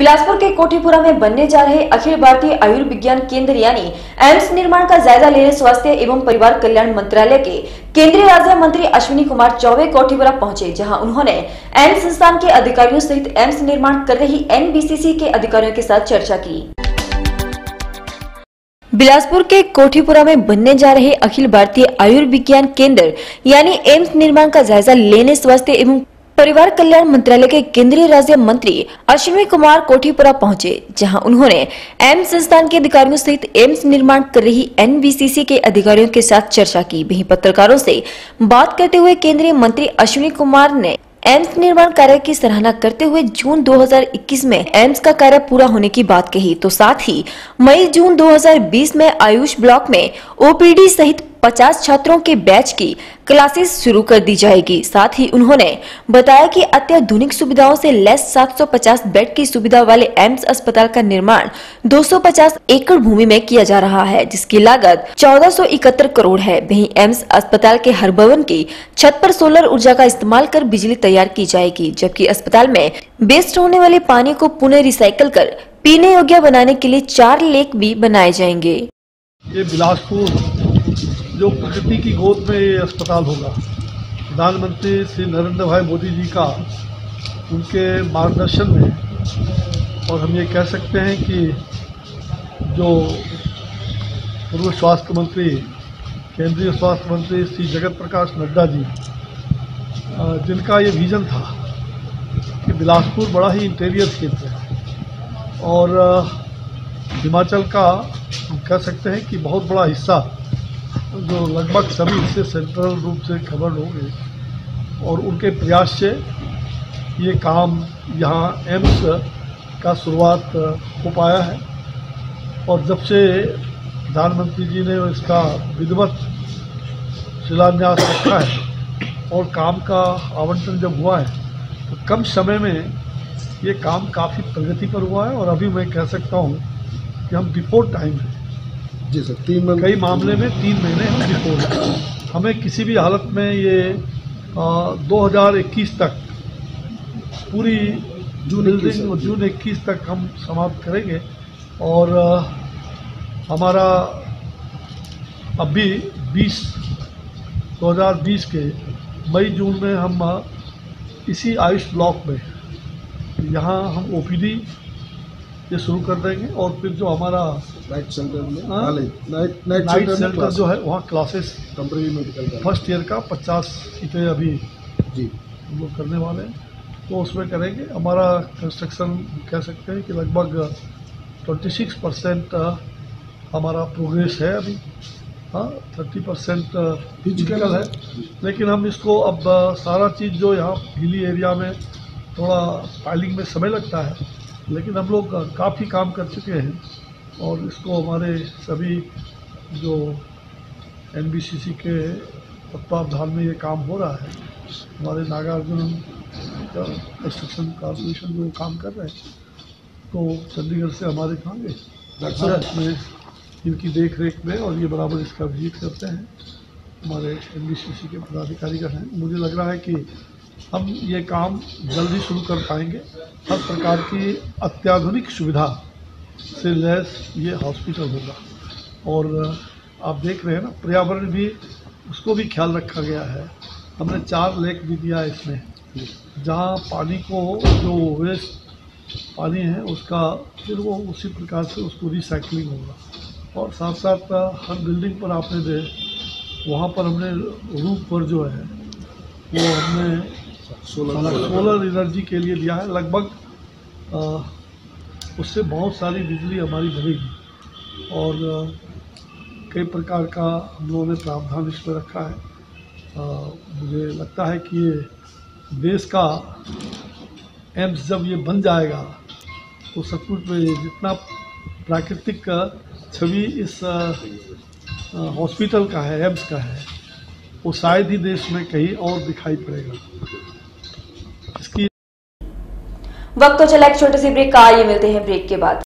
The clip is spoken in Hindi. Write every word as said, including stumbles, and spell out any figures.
बिलासपुर के कोठीपुरा में बनने जा रहे अखिल भारतीय आयुर्विज्ञान केंद्र यानी एम्स निर्माण का जायजा लेने स्वास्थ्य एवं परिवार कल्याण मंत्रालय के केंद्रीय राज्य मंत्री अश्विनी कुमार चौबे कोठीपुरा पहुंचे, जहां उन्होंने एम्स संस्थान के अधिकारियों सहित एम्स निर्माण कर रही एन बी सी सी के अधिकारियों के साथ चर्चा की। बिलासपुर के कोठीपुरा में बनने जा रहे अखिल भारतीय आयुर्विज्ञान केंद्र यानी एम्स निर्माण का जायजा लेने स्वास्थ्य एवं परिवार कल्याण मंत्रालय के केंद्रीय राज्य मंत्री अश्विनी कुमार कोठीपुरा पहुंचे, जहां उन्होंने एम्स संस्थान के अधिकारियों सहित एम्स निर्माण कर रही एन बी सी सी के अधिकारियों के साथ चर्चा की। वहीं पत्रकारों से बात करते हुए केंद्रीय मंत्री अश्विनी कुमार ने एम्स निर्माण कार्य की सराहना करते हुए जून दो हज़ार इक्कीस में एम्स का कार्य पूरा होने की बात कही, तो साथ ही मई जून दो हज़ार बीस में आयुष ब्लॉक में ओ पी डी सहित पचास छात्रों के बैच की क्लासेस शुरू कर दी जाएगी। साथ ही उन्होंने बताया कि अत्याधुनिक सुविधाओं से लैस सात सौ पचास बेड की सुविधा वाले एम्स अस्पताल का निर्माण दो सौ पचास एकड़ भूमि में किया जा रहा है, जिसकी लागत चौदह सौ इकहत्तर करोड़ है। वहीं एम्स अस्पताल के हर भवन की छत पर सोलर ऊर्जा का इस्तेमाल कर बिजली तैयार की जाएगी, जबकि अस्पताल में वेस्ट होने वाले पानी को पुनः रिसाइकल कर पीने योग्य बनाने के लिए चार लेक भी बनाए जाएंगे। ये बिलासपुर जो प्रकृति की गोद में ये अस्पताल होगा, प्रधानमंत्री श्री नरेंद्र भाई मोदी जी का उनके मार्गदर्शन में, और हम ये कह सकते हैं कि जो पूर्व स्वास्थ्य मंत्री केंद्रीय स्वास्थ्य मंत्री श्री जगत प्रकाश नड्डा जी, जिनका ये विजन था कि बिलासपुर बड़ा ही इंटीरियर क्षेत्र है और हिमाचल का हम कह सकते हैं कि बहुत बड़ा हिस्सा जो लगभग सभी इससे सेंट्रल रूप से खबर हो गई, और उनके प्रयास से ये काम यहाँ एम्स का शुरुआत हो पाया है। और जब से प्रधानमंत्री जी ने इसका विधिवत शिलान्यास रखा है और काम का आवंटन जब हुआ है, तो कम समय में ये काम काफ़ी प्रगति पर हुआ है। और अभी मैं कह सकता हूँ कि हम बिफोर टाइम है जी सर, तीन महीने कई मामले में तीन महीने हम बिफोर। हमें किसी भी हालत में ये आ, दो हज़ार इक्कीस तक पूरी जून बिल्डिंग और जून इक्कीस तक हम समाप्त करेंगे। और आ, हमारा अभी बीस दो हज़ार बीस के मई जून में हम आ, इसी आयुष ब्लॉक में यहाँ हम ओ पी डी ये शुरू कर देंगे, और फिर जो हमारा नाइट सेंटर में नाइट नाइट सेंटर, सेंटर जो है वहाँ classes temporary medical first year का पचास सीटें अभी जी हम लोग करने वाले हैं, तो उसमें करेंगे। हमारा कंस्ट्रक्शन कह सकते हैं कि लगभग छब्बीस परसेंट हमारा प्रोग्रेस है अभी, हाँ तीस परसेंट फिजिकल है। लेकिन हम इसको अब सारा चीज़ जो यहाँ हिली एरिया में थोड़ा फाइलिंग में समय लगता है, लेकिन हम लोग काफ़ी काम कर चुके हैं और इसको हमारे सभी जो एन बी सी सी के तत्वावधान में ये काम हो रहा है। हमारे नागार्जुन कंस्ट्रक्शन कॉर्पोरेशन जो काम कर रहे हैं, तो चंडीगढ़ से हमारे कहाँ गए डॉक्टर में इनकी देख रेख में, और ये बराबर इसका विजिट करते हैं हमारे एन बी सी सी के पदाधिकारी का है। मुझे लग रहा है कि हम ये काम जल्दी शुरू कर पाएंगे। हर प्रकार की अत्याधुनिक सुविधा से लैस ये हॉस्पिटल होगा, और आप देख रहे हैं ना, पर्यावरण भी उसको भी ख्याल रखा गया है। हमने चार लेक भी दिया है इसमें, जहाँ पानी को जो वेस्ट पानी है उसका फिर वो उसी प्रकार से उसको रिसाइकलिंग होगा। और साथ साथ हर बिल्डिंग पर आपने दे वहाँ पर हमने रूफ पर जो है वो हमने सोलर सोलर एनर्जी के लिए दिया है। लगभग आ, उससे बहुत सारी बिजली हमारी बनेगी, और आ, कई प्रकार का हम लोगों ने प्रावधान इसमें रखा है। आ, मुझे लगता है कि ये देश का एम्स जब ये बन जाएगा, तो सचमुच में जितना प्राकृतिक छवि इस हॉस्पिटल का है, एम्स का है, वो शायद ही देश में कहीं और दिखाई पड़ेगा। इसकी वक्त तो चला एक छोटे से ब्रेक का, ये मिलते हैं ब्रेक के बाद।